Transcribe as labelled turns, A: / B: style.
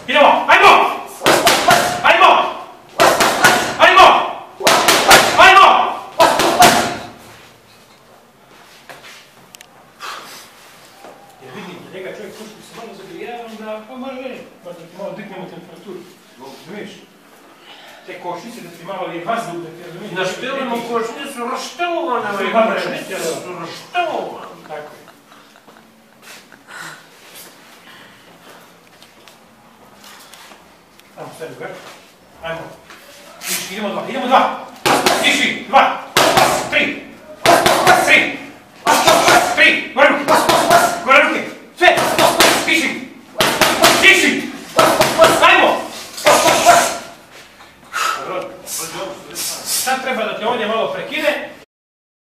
A: Idemo, ajmo! Ajmo! Ajmo! Ajmo! Jer vidim, da njega čovjek pušti se malo zagrijava, onda pa može vidjeti, pa da ti malo dignemo temperaturu. Razumiješ? Te košnice da ti malo je vazduh, da ti razumiješ.
B: Naštelimo košnicu, raštelovane, košnice su raštelovane.
A: Tako je. Ajmo, stavi ga. Ajmo. Idemo dva, idemo dva. Iši, dva.